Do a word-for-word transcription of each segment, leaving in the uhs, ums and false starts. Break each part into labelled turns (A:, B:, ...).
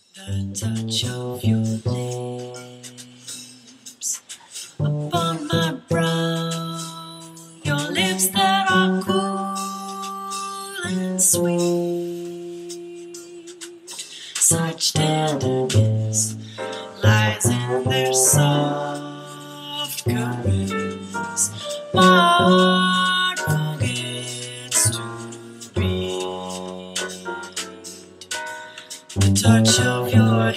A: The touch of your lips upon my brow, your lips that are cool and sweet. Such tenderness lies in their soft caress. My heart forgets to beat. The touch of your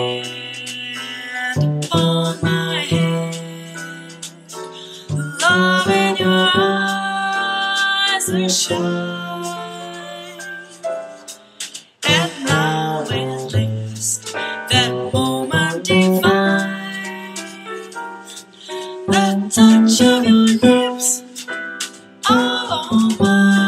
A: hand upon my head, the love in your eyes that shine. And now at last, that moment divine, the touch of your lips, oh mine.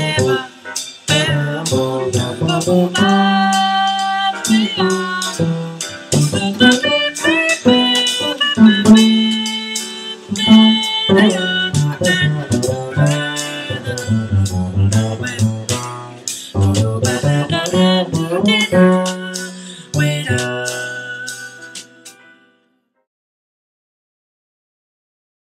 A: Bye.